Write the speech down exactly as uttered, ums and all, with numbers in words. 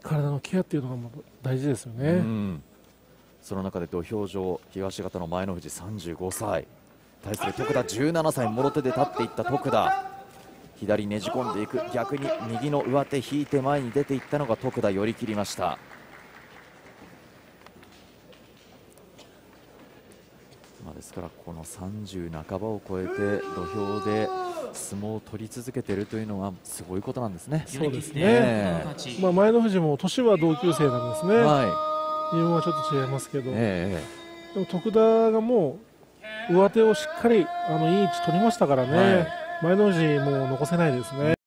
体のケアっていうのがもう大事ですよね。 うん、その中で土俵上、東方の前の富士さんじゅうごさい、対する徳田じゅうななさい、もろ手で立っていった徳田、左ねじ込んでいく、逆に右の上手引いて前に出ていったのが徳田、寄り切りました。まあ、ですからこのさんじゅう半ばを超えて土俵で相撲を取り続けているというのはすごいことなんですね。 そうですね、まあ、前の富士も年は同級生なんですね、はい、自分はちょっと違いますけど、えー、でも徳田がもう上手をしっかりあのいい位置取りましたからね、はい、前の富士もう残せないですね。